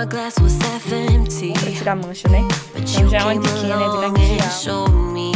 Pra tirar a mancha, né? Então já é uma diquinha, né? Vinagrejal.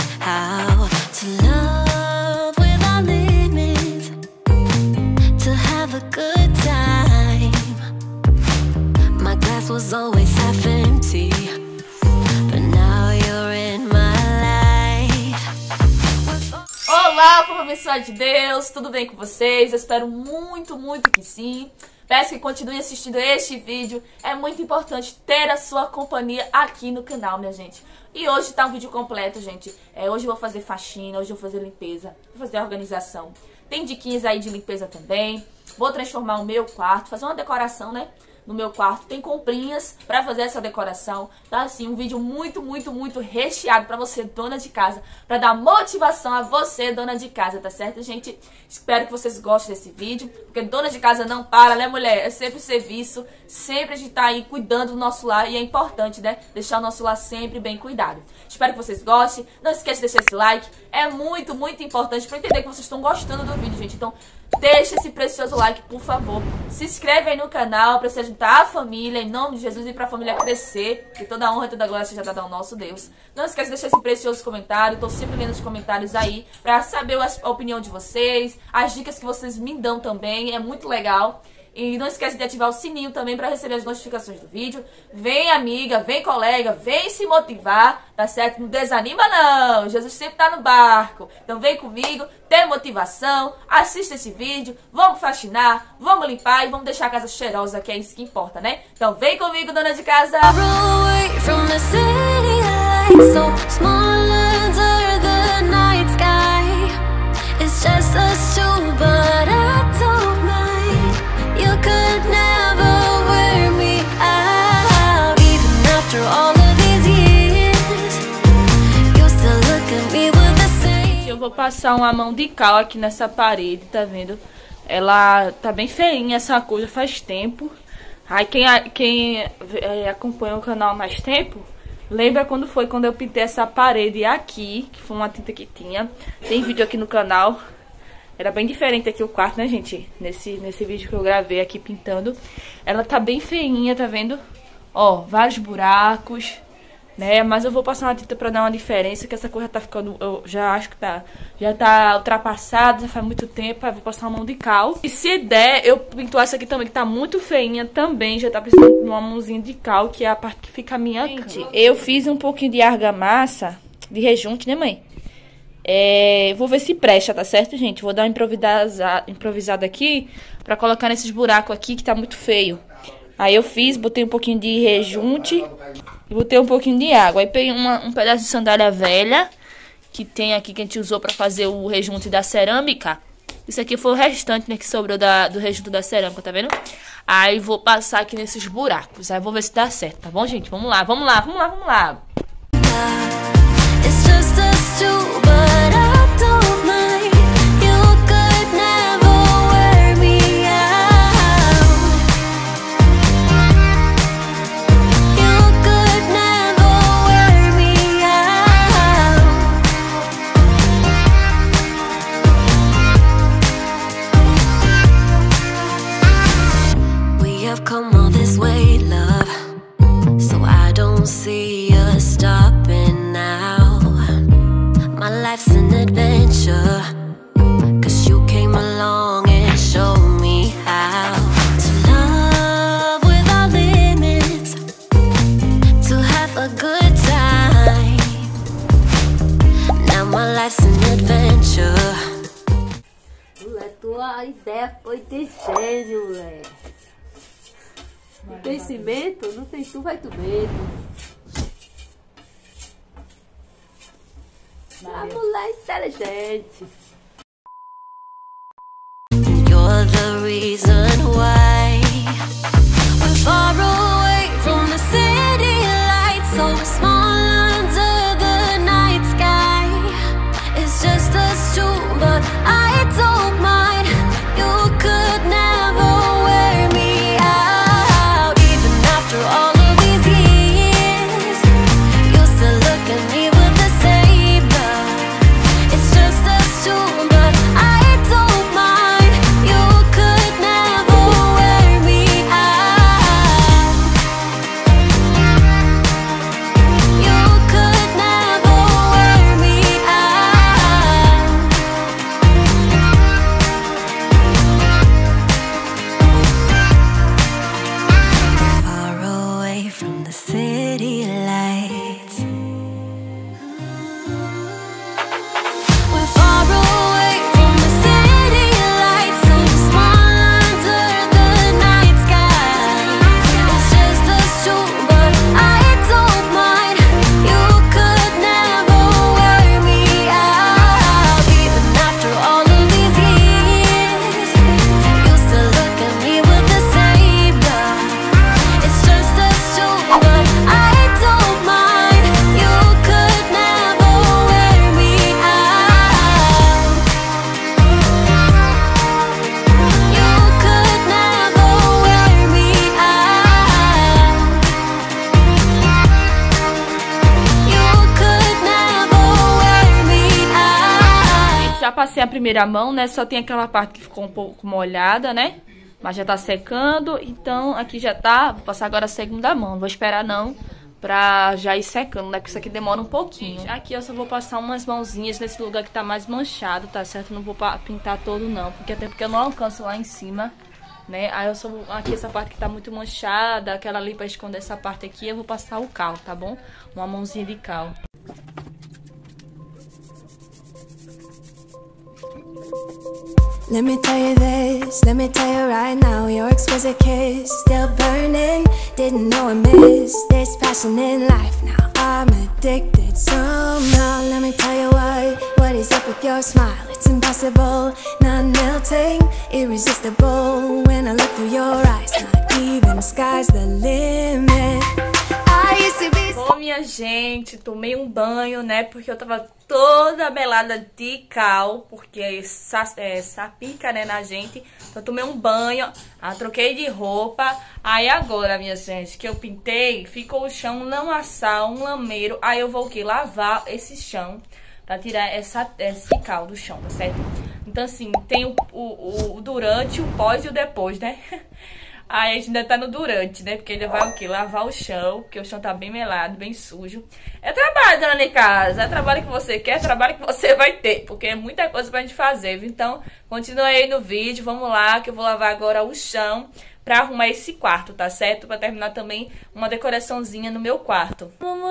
Was always half empty, but now you're in my life. Olá, povo abençoado de Deus, tudo bem com vocês? Eu espero muito que sim. Peço que continuem assistindo este vídeo. É muito importante ter a sua companhia aqui no canal, minha gente. E hoje tá um vídeo completo, gente. Hoje eu vou fazer faxina, hoje eu vou fazer limpeza, vou fazer organização. Tem diquinhas aí de limpeza também. Vou transformar o meu quarto, fazer uma decoração, né? No meu quarto, tem comprinhas pra fazer essa decoração. Tá assim, um vídeo muito recheado pra você, dona de casa, pra dar motivação a você, dona de casa, tá certo, gente? Espero que vocês gostem desse vídeo, porque dona de casa não para, né, mulher? É sempre serviço, sempre a gente tá aí cuidando do nosso lar, e é importante, né, deixar o nosso lar sempre bem cuidado. Espero que vocês gostem, não esquece de deixar esse like, é muito importante pra entender que vocês estão gostando do vídeo, gente. Então, deixa esse precioso like, por favor. Se inscreve aí no canal pra se juntar à família, em nome de Jesus, e pra família crescer. Que toda a honra e toda a glória seja dada ao nosso Deus. Não esquece de deixar esse precioso comentário. Tô sempre lendo os comentários aí pra saber a opinião de vocês, as dicas que vocês me dão também. É muito legal. E não esquece de ativar o sininho também para receber as notificações do vídeo. Vem amiga, vem colega, vem se motivar, tá certo? Não desanima não, Jesus sempre tá no barco. Então vem comigo, tem motivação, assista esse vídeo, vamos faxinar, vamos limpar e vamos deixar a casa cheirosa, que é isso que importa, né? Então vem comigo, dona de casa! Eu vou passar uma mão de cal aqui nessa parede, tá vendo? Ela tá bem feinha essa cor, já faz tempo. Aí quem acompanha o canal há mais tempo, lembra quando eu pintei essa parede aqui, que foi uma tinta que tinha. Tem vídeo aqui no canal. Era bem diferente aqui o quarto, né, gente? Nesse vídeo que eu gravei aqui pintando. Ela tá bem feinha, tá vendo? Ó, vários buracos, né? Mas eu vou passar uma tinta pra dar uma diferença, que essa cor já tá ficando... Eu já acho que já tá ultrapassada, já faz muito tempo. Aí eu vou passar uma mão de cal. E se der, eu pinto essa aqui também, que tá muito feinha também. Já tá precisando de uma mãozinha de cal, que é a parte que fica a minha cama. Eu fiz um pouquinho de argamassa, de rejunte, né, mãe? Vou ver se presta, tá certo, gente? Vou dar uma improvisada aqui pra colocar nesses buracos aqui, que tá muito feio. Aí eu botei um pouquinho de rejunte e botei um pouquinho de água. Aí peguei um pedaço de sandália velha que tem aqui, que a gente usou pra fazer o rejunte da cerâmica. Isso aqui foi o restante, né, que sobrou do rejunte da cerâmica, tá vendo? Aí vou passar aqui nesses buracos. Aí vou ver se dá certo, tá bom, gente? Vamos lá. It's just us two, but I don't mind. You could never wear me out. You could never wear me out. We have come all this way, love, so I don't see us stopping now. My life's an adventure, 'cause you came along and showed me how to love without limits, to have a good time. Now my life's an adventure. Tua ideia foi de gênio, mulher. Não tem cimento? Não tem, tu vai tu mesmo. A mulher inteligente. You're the reason why we're far away from the city lights, so small under the night sky. It's just us two, but I don't mind. You could never wear me out, even after all of these years. You still look at me with the same love. It's just us two. primeira mão, né? Só tem aquela parte que ficou um pouco molhada, né? Mas já tá secando, então aqui já tá. Vou passar agora a segunda mão. Não vou esperar não pra já ir secando, né? Porque isso aqui demora um pouquinho. Aqui eu só vou passar umas mãozinhas nesse lugar que tá mais manchado, tá certo? Não vou pintar todo não, porque até porque eu não alcanço lá em cima, né? Aí eu só vou, aqui essa parte que tá muito manchada, aquela ali pra esconder essa parte aqui, eu vou passar o cal, tá bom? Uma mãozinha de cal. Let me tell you this, let me tell you right now, your exquisite kiss still burning. Didn't know I missed this passion in life. Now I'm addicted somehow. Let me tell you what is up with your smile? It's impossible, not melting, irresistible. When I look through your eyes, not even the sky's the limit. I used to be. Bom, minha gente, tomei um banho, né? Porque eu tava toda melada de cal, porque essa pica, né, na gente. Então eu tomei um banho, troquei de roupa. Aí agora, minha gente, que eu pintei, ficou o chão um lamaçal, um lameiro. Aí eu vou o quê? Lavar esse chão pra tirar esse cal do chão, tá certo? Então assim, tem o durante, o pós e o depois, né? Aí a gente ainda tá no durante, né? Porque ainda vai o quê? Lavar o chão, porque o chão tá bem melado, bem sujo. É trabalho, dona de casa. É trabalho que você quer, é trabalho que você vai ter. Porque é muita coisa pra gente fazer, viu? Então, continua aí no vídeo. Vamos lá, que eu vou lavar agora o chão pra arrumar esse quarto, tá certo? Pra terminar também uma decoraçãozinha no meu quarto.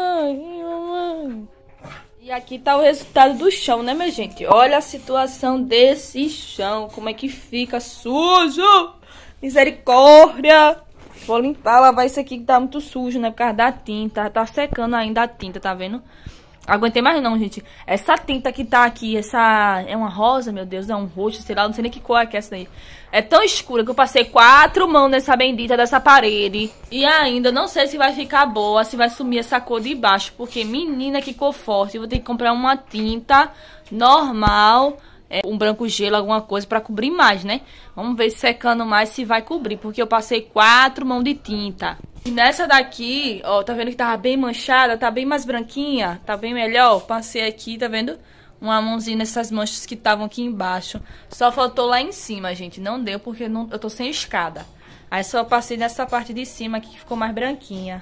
Mamãe. E aqui tá o resultado do chão, né, minha gente? Olha a situação desse chão. Como é que fica sujo! Misericórdia! Vou limpar, lavar isso aqui que tá muito sujo, né? Por causa da tinta. Tá secando ainda a tinta, tá vendo? Aguentei mais não, gente. Essa tinta que tá aqui, essa... É uma rosa, meu Deus, é um roxo, sei lá. Não sei nem que cor é essa daí. É tão escura que eu passei 4 mãos nessa bendita dessa parede. E ainda não sei se vai ficar boa, se vai sumir essa cor de baixo. Porque, menina, que cor forte. Eu vou ter que comprar uma tinta normal... um branco gelo, alguma coisa pra cobrir mais, né? Vamos ver se secando mais se vai cobrir, porque eu passei 4 mãos de tinta. E nessa daqui, ó, tá vendo que tava bem manchada, tá bem mais branquinha, tá bem melhor. Passei aqui, tá vendo? Uma mãozinha nessas manchas que estavam aqui embaixo. Só faltou lá em cima, gente. Não deu porque eu tô sem escada. Aí só passei nessa parte de cima aqui que ficou mais branquinha.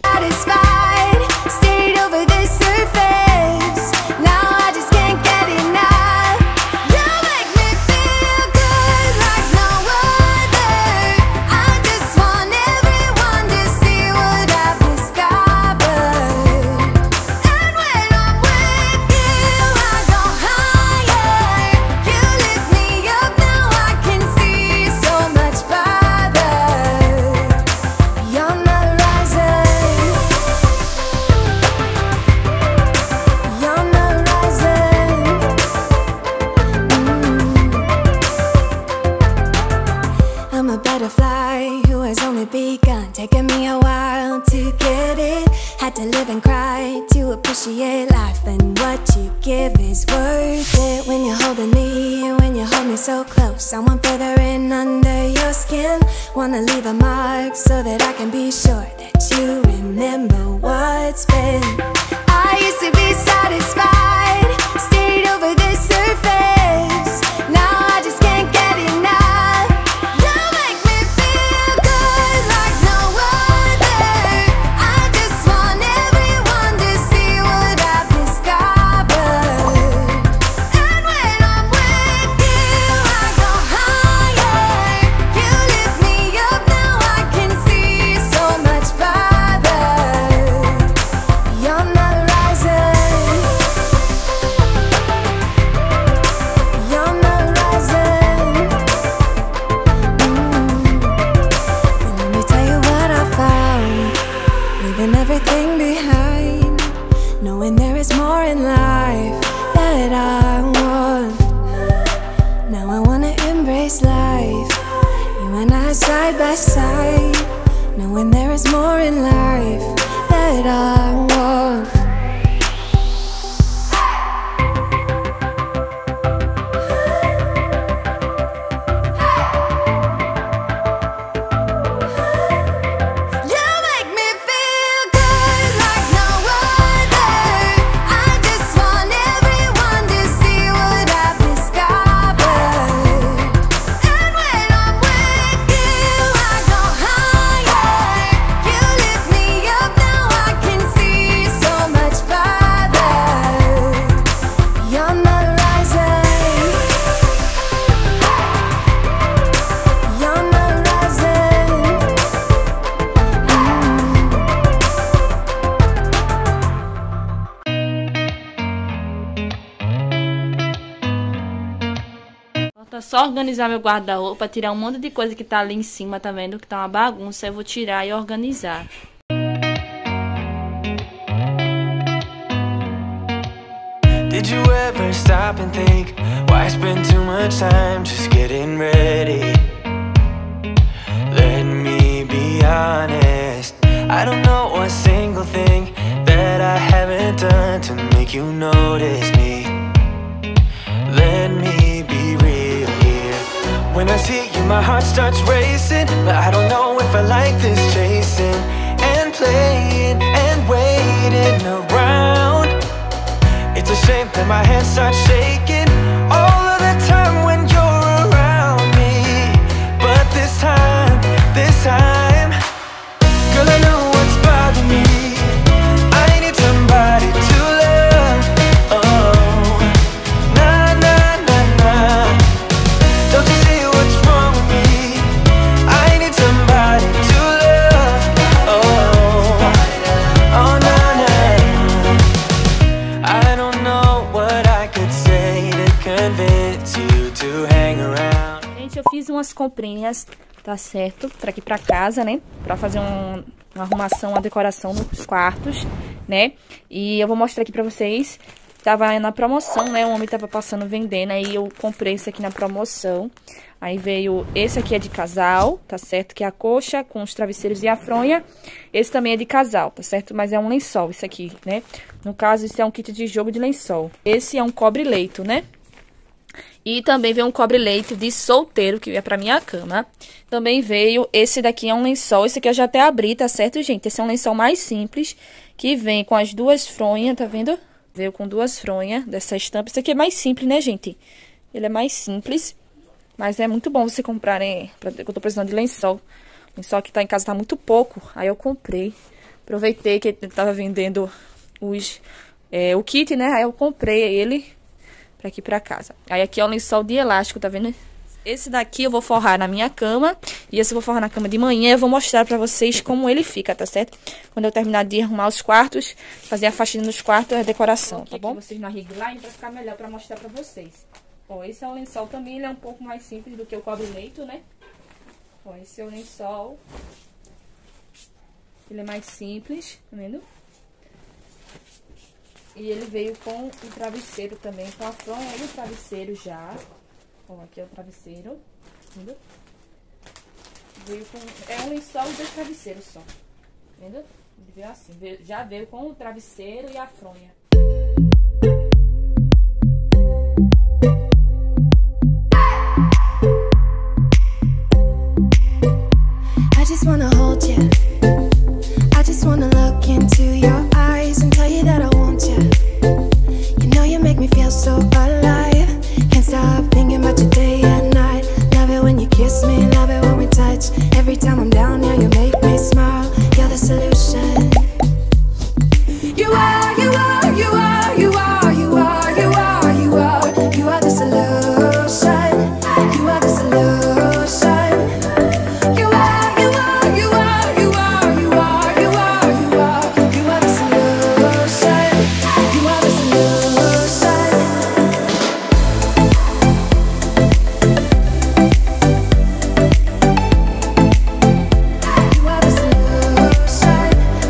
Taking me a while to get it. Had to live and cry to appreciate life, and what you give is worth it. When you're holding me, when you hold me so close, I want further in under your skin. Wanna leave a mark so that I can be sure that you remember what's been. I used to be satisfied, stayed over the surface. Now I just can't get enough. Everything behind, knowing there is more in life that I want. Now I wanna embrace life, you and I side by side, knowing there is more in life that I want. só organizar meu guarda-roupa, tirar um monte de coisa que tá ali em cima, tá vendo? Que tá uma bagunça, eu vou tirar e organizar. Did you ever stop and think, why spend too much time just getting ready? Let me be honest, I don't know a single thing that I haven't done to make you notice me. Let me be real here. When I see you, my heart starts racing, but I don't know if I like this chasing and playing and waiting around. It's a shame that my hands start shaking all of the time when you're around me. But this time, girl, I know what's bothering me. I need somebody to love. Oh, nah, nah, nah, nah. Don't you see what's wrong with me? I need somebody to love. Oh, oh, nah, nah. I don't know what I could say to convince you to hang around. Gente, eu fiz umas comprinhas, tá certo? Pra aqui pra casa, né? Pra fazer uma arrumação, uma decoração nos quartos, né? E eu vou mostrar aqui pra vocês. Tava na promoção, né? O homem tava passando vendendo, aí eu comprei esse aqui na promoção. Aí veio, esse aqui é de casal, tá certo? Que é a coxa com os travesseiros e a fronha. Esse também é de casal, tá certo? Mas é um lençol, isso aqui, né? No caso, isso é um kit de jogo de lençol. Esse é um cobre-leito, né? E também veio um cobre-leito de solteiro, que é pra minha cama. Também veio, esse daqui é um lençol, esse aqui eu já até abri, tá certo, gente? Esse é um lençol mais simples, que vem com as duas fronhas, tá vendo? Veio com duas fronhas dessa estampa. Esse aqui é mais simples, né, gente? Ele é mais simples, mas é muito bom você comprar, né? Eu tô precisando de lençol. O lençol que tá em casa tá muito pouco, aí eu comprei. Aproveitei que ele tava vendendo o kit, né? Aí eu comprei ele pra aqui pra casa. Aí aqui é o lençol de elástico, tá vendo? Esse daqui eu vou forrar na minha cama. E esse eu vou forrar na cama de manhã. Eu vou mostrar pra vocês como ele fica, tá certo? Quando eu terminar de arrumar os quartos, fazer a faxina nos quartos e a decoração, tá bom? Vocês na rig line pra ficar melhor pra mostrar pra vocês. Ó, esse é o lençol também, ele é um pouco mais simples do que o cobre-leito, né? Ó, esse é o lençol. Ele é mais simples, tá vendo? E ele veio com o travesseiro também, com a fronha e o travesseiro já. Ó, aqui é o travesseiro, vendo? Veio com... é um lençol e 2 travesseiros só, vendo? Ele veio assim, já veio com o travesseiro e a fronha. I just wanna hold you. I just wanna look into your eyes and tell you that I want you. You know you make me feel so alive. Can't stop thinking about you day and night. Love it when you kiss me, love it when we touch. Every time I'm down here, you make me smile. You're the solution. You are, you are, you are, you are, you are, you are, you are. You are the solution. You are the solution. You are, you are, you are, you are, you are, you are, you are. You are the solution. You are the solution. You are the solution.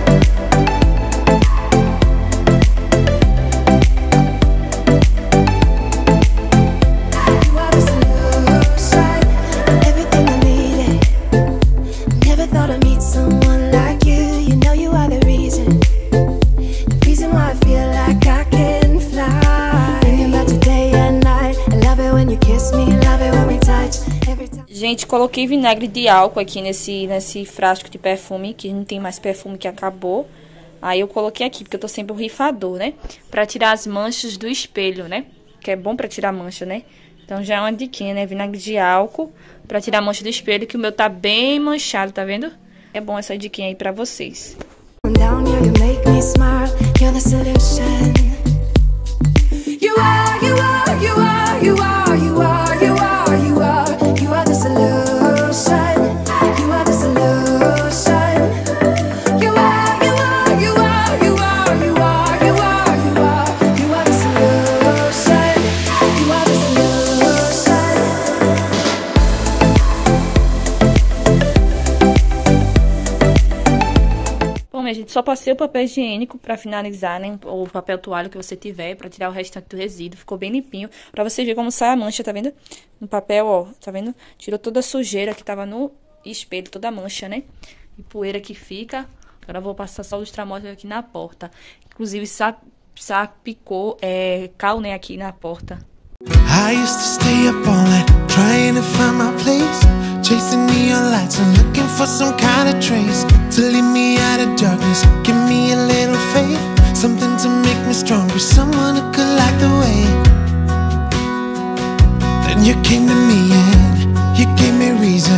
You are the solution. Everything I needed. Never thought I'd meet someone like you. You know you are the reason why I feel like I can fly. Thinking about you day and night. I love it when you kiss me, love it when we touch. Every time. Gente, coloquei vinagre de álcool aqui nesse frasco de perfume, que não tem mais perfume, que acabou. Aí eu coloquei aqui, porque eu tô sem borrifador, né? Pra tirar as manchas do espelho, né? Que é bom pra tirar mancha, né? Então já é uma diquinha, né? Vinagre de álcool pra tirar a mancha do espelho, que o meu tá bem manchado, tá vendo? É bom essa diquinha aí pra vocês. I'm down here, you make me smile. You're the solution. You are, you are, you are, you are, you are, you are, you are. You are the solution. You are the solution. You are, you are, you are, you are, you are, you are, you are. You are the solution. You are the solution. minha gente, só passei o papel higiênico pra finalizar, né? Ou o papel toalha que você tiver, pra tirar o restante do resíduo. Ficou bem limpinho. Pra você ver como sai a mancha, tá vendo? No papel, ó, tá vendo? Tirou toda a sujeira que tava no espelho, toda a mancha, né? E poeira que fica. Agora eu vou passar só o lustramóvel aqui na porta. Inclusive, salpicou cal, né, aqui na porta. I used to stay up all night trying to find my place, chasing neon lights and looking for some kind of trace to lead me out of darkness. Give me a little faith, something to make me stronger, someone who could light the way. Then you came to me and you gave me reason.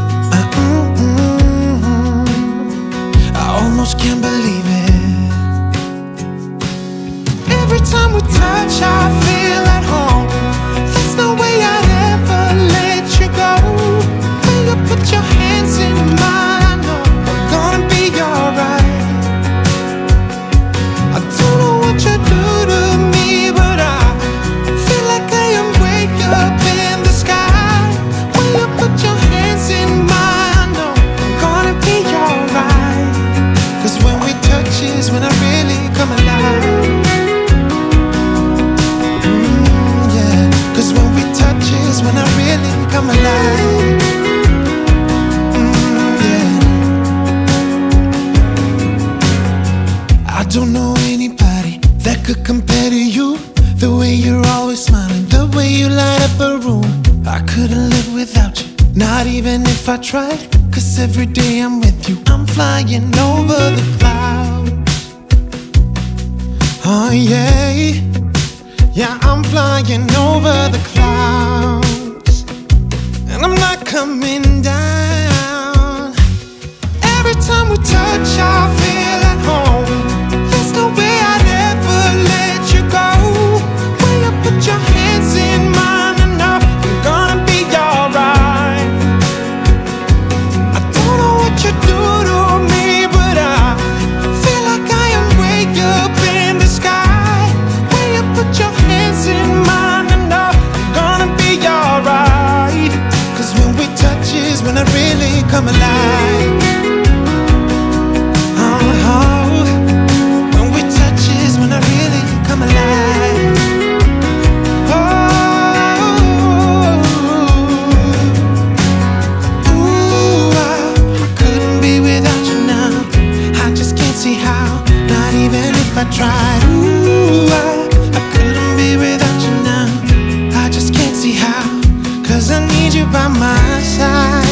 I almost can't believe it. Every time we touch, I feel at home. There's no way I'd ever let you go. When you put your hands in mine, I know I'm gonna be alright. I don't know what you do to me, but I feel like I am way up in the sky. When you put your hands in mine, I know I'm gonna be alright. Cause when we touch is when I really come alive. Cause when we touch is when I really come alive. Yeah. I don't know anybody that could compare to you. The way you're always smiling, the way you light up a room. I couldn't live without you, not even if I tried. Cause every day I'm with you, I'm flying over the clouds. Oh yeah. Yeah, I'm flying over the clouds, and I'm not coming down. Every time we touch, I feel at home. There's no way I'd ever let you go. When you put your hands in mine, I know I'm gonna be alright. I don't know what you do to me, but I feel like I am way up in the sky. When you put your hands in mine, I know I'm gonna be alright. Cause when we touch is when I really come alive. Oh, when we touch is when I really come alive. I couldn't be without you now. I just can't see how, not even if I tried. I couldn't be without you now. I just can't see how, cause I need you by my side.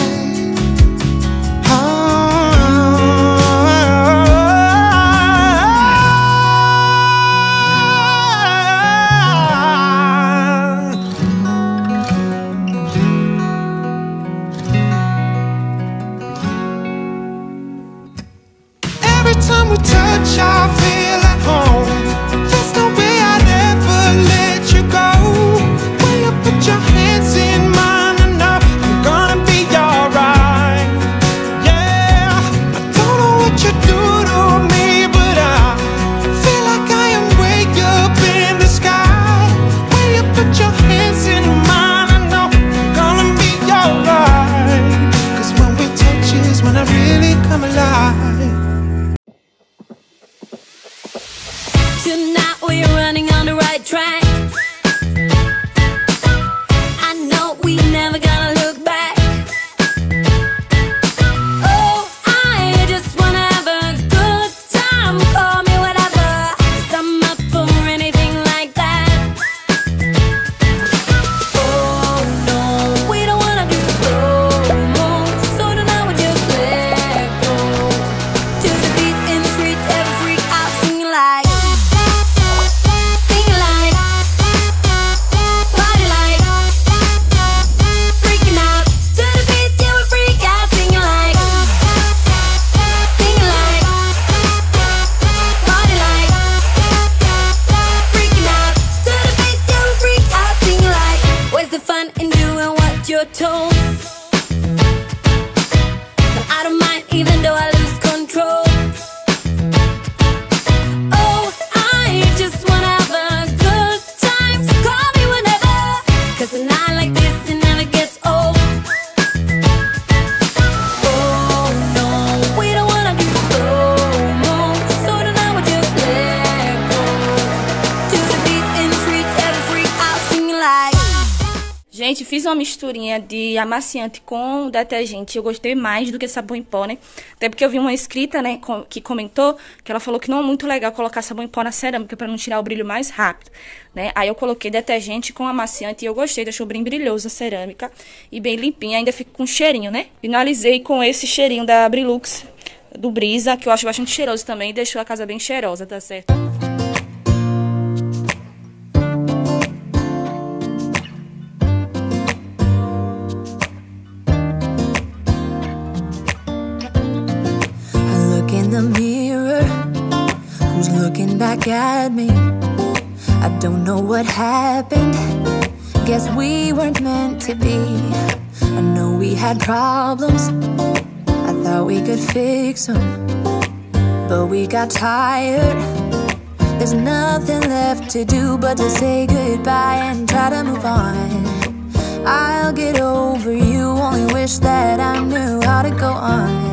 Every time we touch, I feel at home. There's no way I'd ever let you go. When you put your hands in mine, I know I'm gonna be alright. Yeah, I don't know what you do to me, but I feel like I am way up in the sky. When you put your hands in mine, I know I'm gonna be alright. Cause when we touch is when I really come alive. Tonight we're running on the right track. I know we never gonna look back. Oh, I just wanna have a good time. Call me whatever, 'cause I'm up for anything like that. Oh no, we don't wanna do slow-mo, so tonight we just let go. To the beat in the street, every freak out singing like. You're told, but I don't mind even though I lose control. Oh, I just wanna have a good time, so call me whenever, 'cause a night like this, it never gets old. Oh no, we don't wanna do slow-mo, Gente, fiz uma misturinha de amaciante com detergente. Eu gostei mais do que sabão em pó, né? Até porque eu vi uma inscrita, né, que comentou que ela falou que não é muito legal colocar sabão em pó na cerâmica pra não tirar o brilho mais rápido, né? Aí eu coloquei detergente com amaciante e eu gostei, deixou bem brilhoso a cerâmica e bem limpinha. Ainda fica com cheirinho, né? Finalizei com esse cheirinho da Brilux, do Brisa, que eu acho bastante cheiroso também e deixou a casa bem cheirosa, tá certo? Looking back at me, I don't know what happened. Guess we weren't meant to be. I know we had problems, I thought we could fix them, but we got tired. There's nothing left to do but to say goodbye and try to move on. I'll get over you, only wish that I knew how to go on.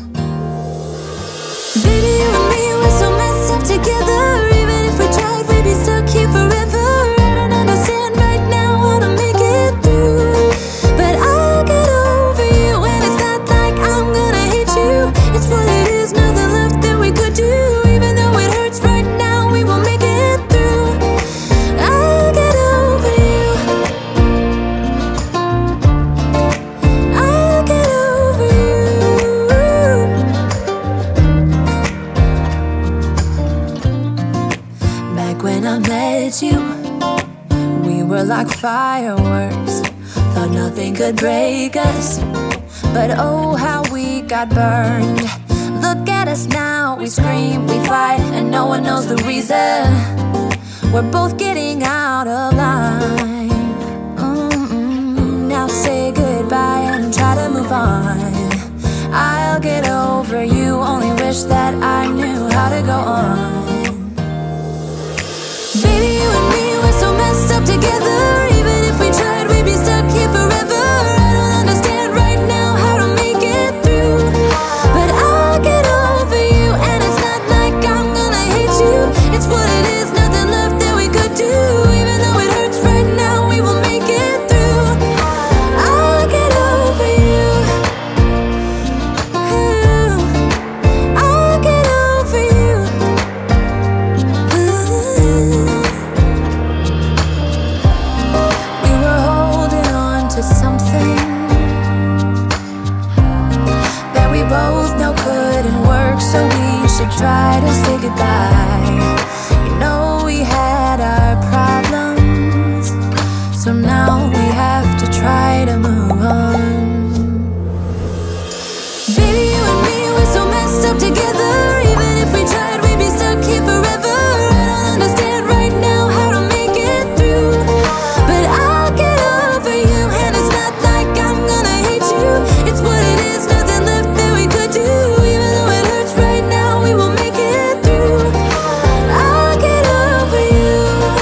Baby, you and me, we're so messed up together. Even if we tried, we'd be stuck here forever. I don't understand right now how to make it through, but I'll get over you, and it's not like I'm gonna hate you. It's what it is, nothing left that we could do. Even though it hurts right now, we will make it through. I'll get over you. I'll get over you. Back when I met you, we were like fireworks. Thought nothing could break us, but oh how we got burned. Look at us now, we scream, we fight, and no one knows the reason. We're both getting out of line. Now say goodbye and try to move on. I'll get over you, only wish that I knew how to go on. Baby, you and me, we're so messed up together. Even if we tried, we'd be stuck here forever. I don't understand right now how to make it through, but I'll get over you, and it's not like I'm gonna hate you. It's what it is, nothing left that we could do. Even though it hurts right now, we will make it through. I'll get over you. I'll get over you. We were holding on to something that we both know couldn't work, so we should try to say goodbye. You know we had our problems, so now we have to try to move on. Baby, you and me, we're so messed up together. Even if we tried, we'd be stuck here forever. I don't understand right now how to make it through, but I'll get over you, and it's not like I'm gonna hate you. It's what it is, nothing left that we could do. Even though it hurts right now, we will make it through. I'll get over you.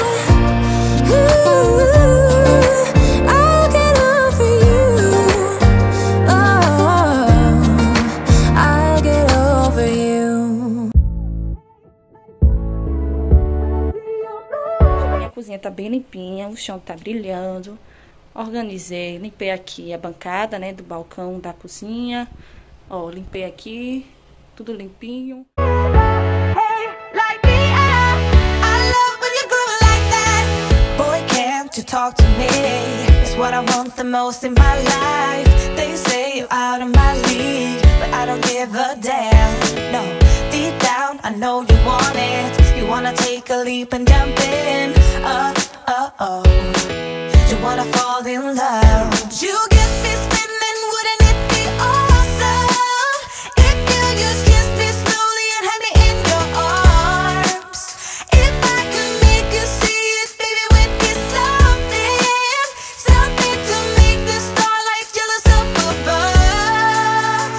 I'll get over you. Oh, I'll get over you. Minha cozinha tá bem limpinha, o chão tá brilhando. Organizei, limpei aqui a bancada, né, do balcão da cozinha. Ó, limpei aqui, tudo limpinho. Boy, can't you talk to me? It's what I want the most in my life. They say you're out of my league, but I don't give a damn. No, deep down I know you want it. You wanna take a leap and jump in. You wanna fall in love. You get me spinning, wouldn't it be awesome if you just kissed me slowly and had me in your arms? If I could make you see it, baby, would be something to make the starlight jealous up above.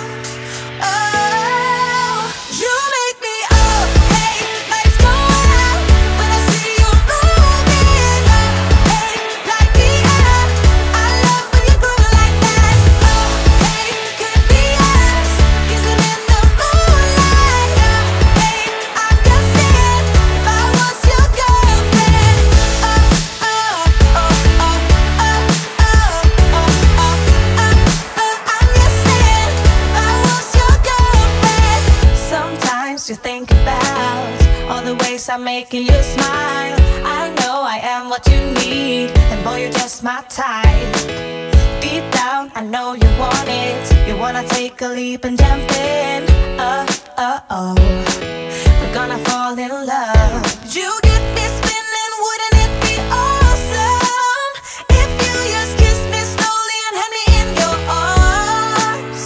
Oh, you make me up, hey, lights go out when I see you moving up, hey, like me up. I love when you groove you think about, all the ways I'm making you smile. I know I am what you need, and boy, you're just my type. Deep down, I know you want it. You wanna take a leap and jump in. Oh, we're gonna fall in love. You get me spinning, wouldn't it be awesome if you just kiss me slowly and had me in your arms?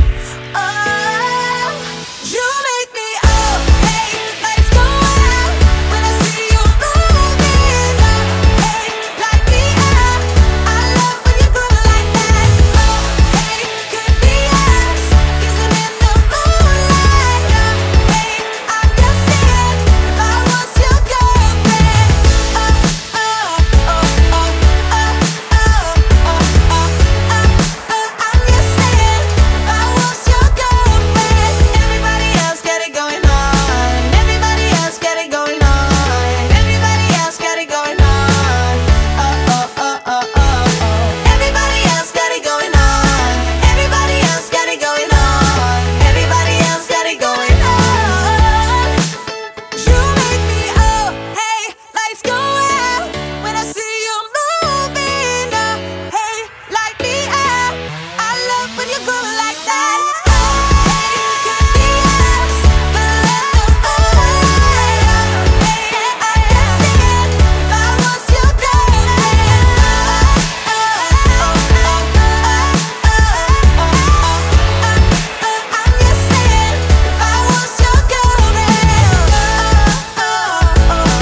Oh, you make me, oh, hey, lights go out when I see you moving. Oh, hey, light me up. I love when you go like that. Oh, hey, could be us, kissing in the moonlight. Oh, hey, I'm just saying, if I was your girlfriend. Oh, oh, oh, oh, oh, oh, oh, oh, oh, oh, I'm just saying, if I was your girlfriend. Everybody else got it going on. Everybody else got it going on. Everybody else got it going on. Oh, oh, oh, oh, oh, oh. Everybody else got it going on. Everybody else got it going on. Everybody else got it going on. You make me, oh, hey, lights go out when I see you moving. Oh, hey, light me up. I love when you go like that. Oh, hey, could be us, but let the moonlight. Oh, hey, I'm just saying, if I was your girlfriend. Oh, oh, oh, oh, oh, oh, oh, oh, I'm just saying, if I was your girlfriend. Oh, oh, oh, oh, oh,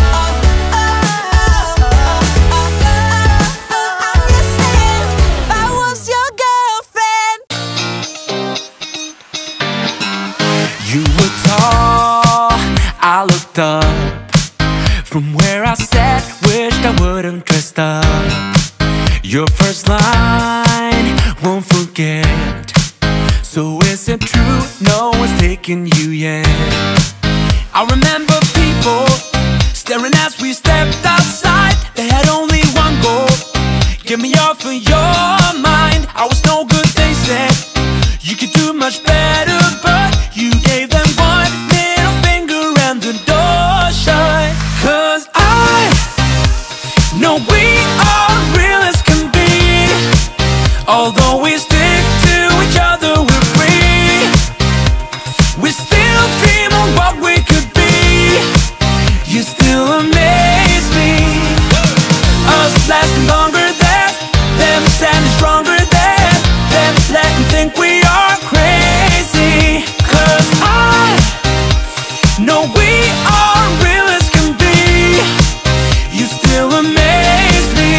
I'm just saying, if I was your girlfriend. You were tall, I looked up from where I sat, wished I would've dressed up. Your first line, won't forget. So is it true, no one's taking you yet? I remember people staring as we stepped outside. They had only one goal, get me off of your mind. I was no good, they said. You could do much better, but you gave them one middle finger and the door shut. 'Cause I know we are real as can be. Although we stick to each other, we're free. We still dream of what we could be. You still amaze me. Us lasting longer than them, standing stronger than them, letting think we are crazy. 'Cause I know we are real as can be. You still amaze me.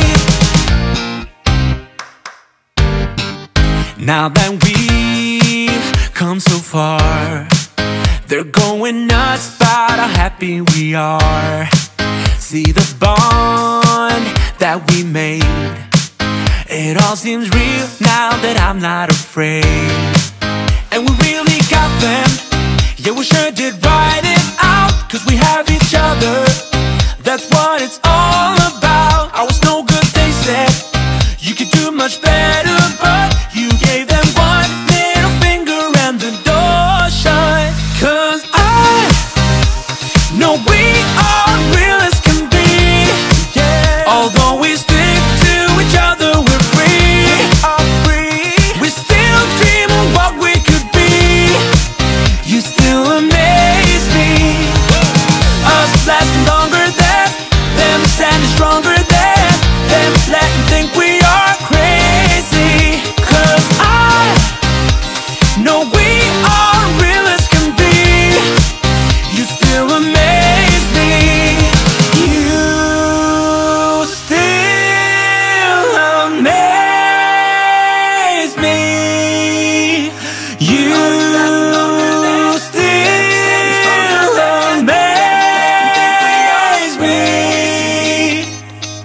Now that we've come so far, they're going nuts about how happy we are. See the bond that we made, it all seems real now that I'm not afraid. And we really got them, yeah, we sure did write it out. 'Cause we have each other, that's what it's all about. I was no good, they said. You could do much better, but you gave them one middle finger and the door shut. 'Cause I know we are real as can be. Yeah. Although we stick to each other, we're free. We are free. We still dream of what we could be. You still amaze me. Us lasting longer than them, standing stronger than them, letting think we are crazy. 'Cause I know we are real as can be. You still amaze me. You still amaze me. You still amaze me.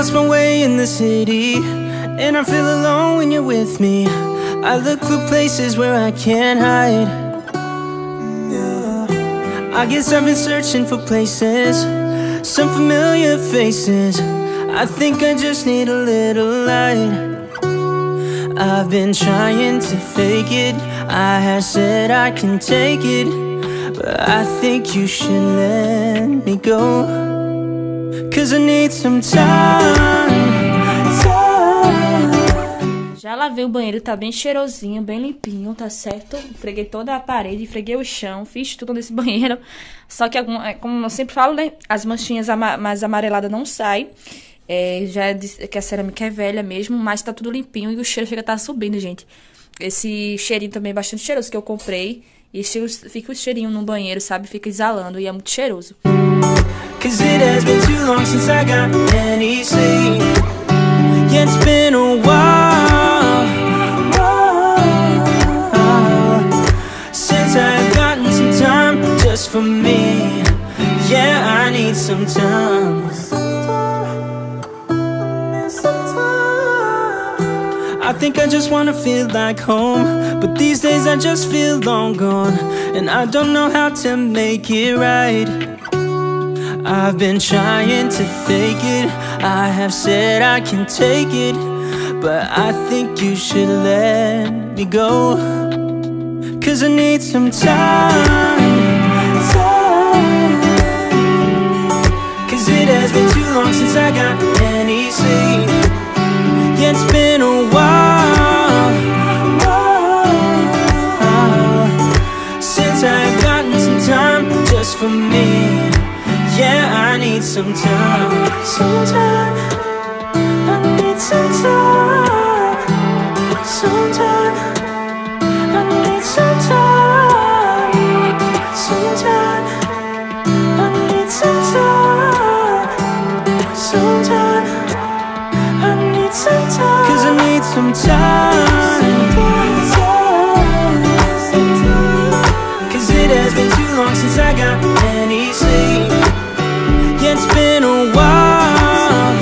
lost my way in the city, and I feel alone when you're with me. I look for places where I can't hide. I guess I've been searching for places, some familiar faces. I think I just need a little light. I've been trying to fake it, I have said I can take it, but I think you should let me go. Cause I need some time. Já lavei o banheiro, tá bem cheirosinho, bem limpinho, tá certo? Freguei toda a parede, freguei o chão, fiz tudo nesse banheiro. Só que, como eu sempre falo, né? As manchinhas mais amareladas não saem. Já disse que a cerâmica é velha mesmo, mas tá tudo limpinho e o cheiro chega a tá subindo, gente. Esse cheirinho também é bastante cheiroso que eu comprei. E fica o cheirinho no banheiro, sabe? Fica exalando e é muito cheiroso. Cause it has been too long since I got any sleep. Yeah, it's been a while since I've gotten some time just for me. Yeah, I need some time. I think I just wanna feel like home, but these days I just feel long gone, and I don't know how to make it right. I've been trying to fake it, I have said I can take it, but I think you should let me go. Cause I need some time. Cause it has been too long since I got any sleep. Yeah, it's been a while since I've gotten some time just for me. Yeah, I need some time. Sometime I need some time. Sometime I need some time. Sometime I need some time. Sometime I need some time. Cause I need some time. Cause it has been too long since I got any sleep. Yeah, it's been a while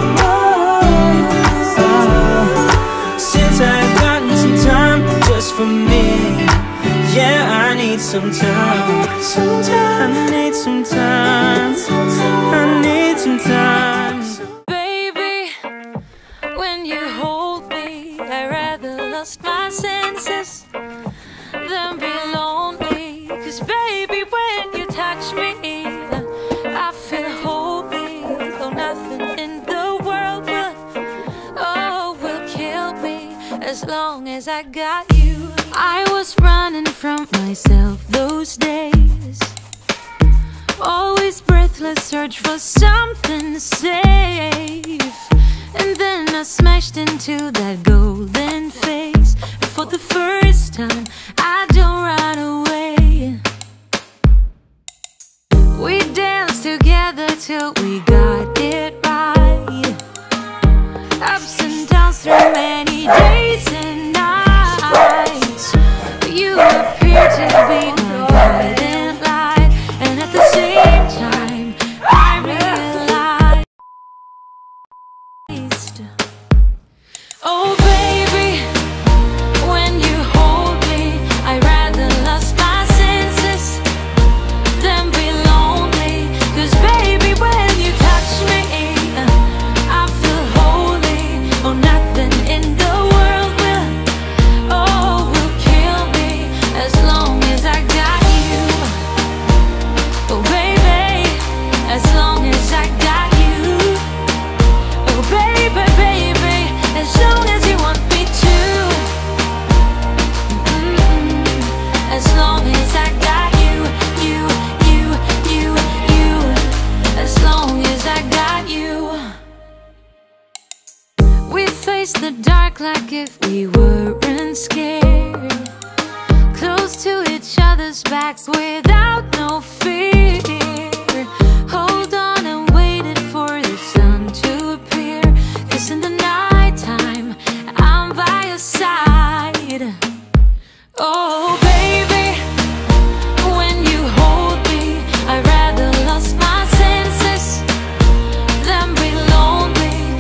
since I've gotten some time just for me. Yeah, I need some time. Sometime I need some time. I need some time. Baby, when you hold me, I rather lost my senses than be lonely. Cause baby, when you touch me, I feel holy. Though nothing in the world will kill me as long as I got you. I was running from myself those days, always breathless, search for something safe. And then I smashed into that golden face. For the first time, I don't run away. We danced together till we got it right. Ups and downs through many days and nights. You appear to be my guiding light, and at the same time I realized, oh baby, when you hold me, I rather lost my senses than be lonely. Cause baby, when you touch me, I feel holy. Oh, nothing in the world will kill me as long as I got you. Oh baby, as long as I got you. Oh baby, baby, as long as you want me to. As long as I got you, you. As long as I got you. We faced the dark like if we weren't scared, close to each other's backs without no fear. Hold on and waited for the sun to appear. Cause in the nighttime, I'm by your side. Oh baby, when you hold me, I rather lost my senses than be lonely.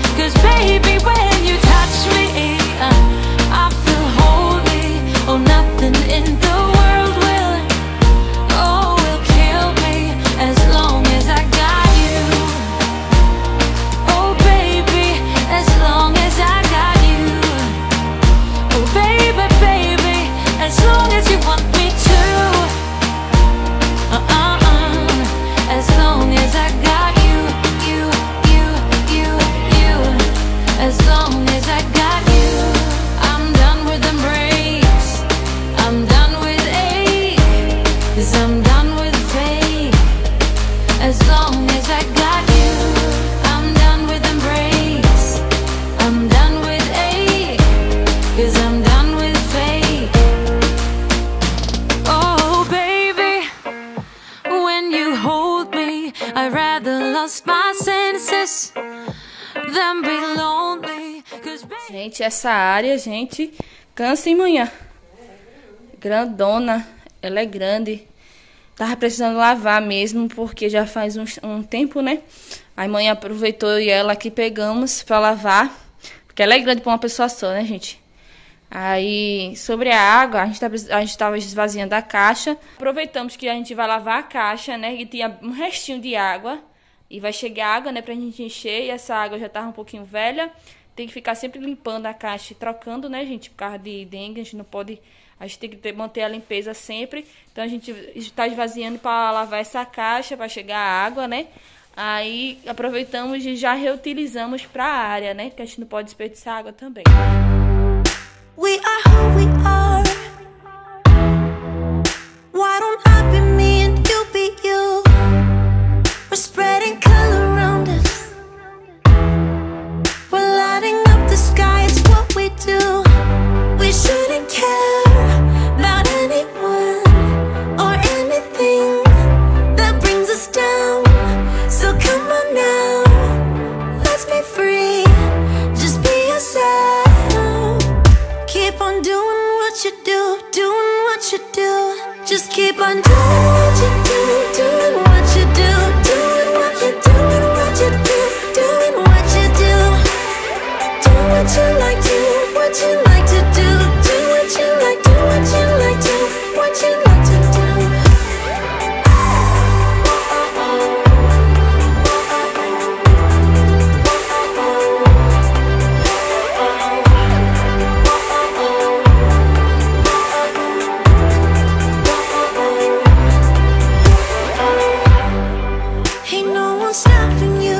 lost my senses, then be lonely. 'Cause Gente, essa área, gente, cansa em manhã. Grandona, ela é grande. Tava precisando lavar mesmo, porque já faz um tempo, né? Aí mãe aproveitou eu e ela aqui pegamos pra lavar. Porque ela é grande pra uma pessoa só, né, gente? Aí, sobre a água, a gente tava esvaziando a caixa. Aproveitamos que a gente vai lavar a caixa, né? E tinha um restinho de água. E vai chegar água, né, pra gente encher. E essa água já tava um pouquinho velha. Tem que ficar sempre limpando a caixa e trocando, né, gente? Por causa de dengue, a gente não pode... A gente tem que manter a limpeza sempre. Então a gente está esvaziando para lavar essa caixa, para chegar a água, né? Aí aproveitamos e já reutilizamos para a área, né? Que a gente não pode desperdiçar água também. we are who we are. Why don't I be me and you be you? We're spreading color around us. We're lighting up the sky, it's what we do. We shouldn't care about anyone or anything that brings us down. So come on now, let's be free. Just be yourself. Keep on doing what you do, doing what you do. Just keep on doing what you do, doing what you do, doing what you do, what you do, doing what you do. Do what you like, do what you like to do, do what you like, do what you like, do what you like to do. Ain't no one stopping you.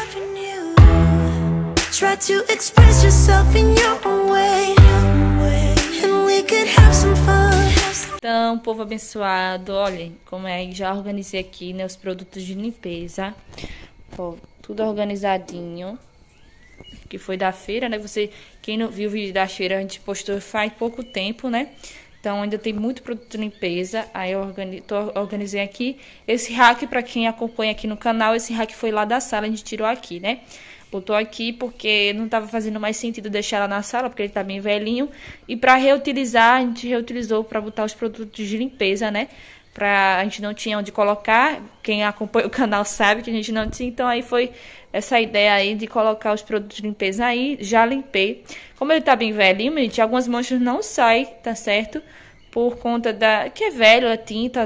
Try to express yourself in your own way, and we could have some fun. Então, povo abençoado, olhem como é, já organizei aqui, né, os produtos de limpeza. Ó, tudo organizadinho, que foi da feira, né? Quem não viu o vídeo da feira, a gente postou faz pouco tempo, né? Então, ainda tem muito produto de limpeza. Aí eu organizei aqui. Esse rack, para quem acompanha aqui no canal, esse rack foi lá da sala, a gente tirou aqui, né? Botou aqui porque não estava fazendo mais sentido deixar lá na sala, porque ele tá bem velhinho. E para reutilizar, a gente reutilizou para botar os produtos de limpeza, né? A gente não tinha onde colocar. Quem acompanha o canal sabe que a gente não tinha. Então aí foi essa ideia aí de colocar os produtos de limpeza aí. Já limpei. Como ele tá bem velhinho, gente, algumas manchas não saem, tá certo? Por conta que é velho, a tinta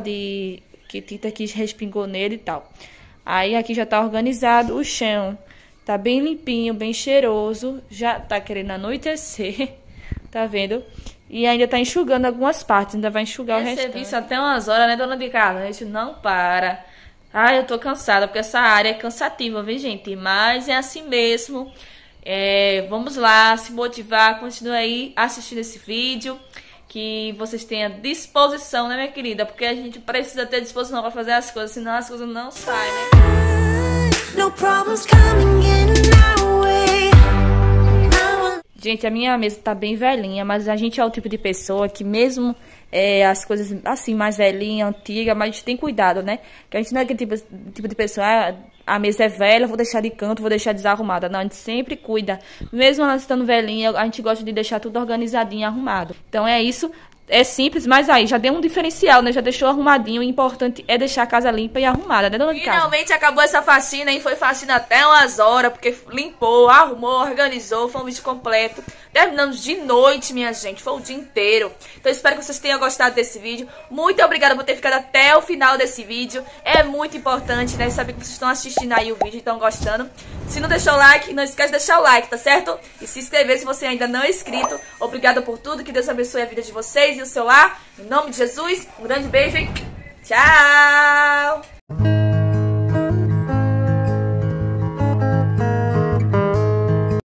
que respingou nele e tal. Aí aqui já tá organizado. O chão tá bem limpinho, bem cheiroso. Já tá querendo anoitecer. Tá vendo? E ainda tá enxugando algumas partes. Ainda vai enxugar o restante. Serviço até umas horas, né, dona de casa? A gente não para. Ai, eu tô cansada, porque essa área é cansativa, viu, gente? Mas é assim mesmo. Vamos lá, se motivar. Continue aí assistindo esse vídeo. Que vocês tenham disposição, né, minha querida? Porque a gente precisa ter disposição pra fazer as coisas. Senão as coisas não saem, né? No problems coming in our way. Gente, a minha mesa tá bem velhinha, mas a gente é o tipo de pessoa que mesmo as coisas assim, mais velhinha, antiga, mas a gente tem cuidado, né? Que a gente não é aquele tipo de pessoa, a mesa é velha, vou deixar de canto, vou deixar desarrumada. Não, a gente sempre cuida. Mesmo ela estando velhinha, a gente gosta de deixar tudo organizadinho, arrumado. Então é isso. É simples, mas aí já deu um diferencial, né? Já deixou arrumadinho. O importante é deixar a casa limpa e arrumada, né, dona de casa? Finalmente acabou essa faxina, hein? Foi faxina até umas horas, porque limpou, arrumou, organizou, foi um vídeo completo. Terminamos de noite, minha gente, foi o dia inteiro. Então espero que vocês tenham gostado desse vídeo. Muito obrigada por ter ficado até o final desse vídeo. É muito importante, né? Saber que vocês estão assistindo aí o vídeo e estão gostando. Se não deixou o like, não esquece de deixar o like, tá certo? E se inscrever se você ainda não é inscrito. Obrigada por tudo, que Deus abençoe a vida de vocês e o seu lar. Em nome de Jesus, um grande beijo e tchau!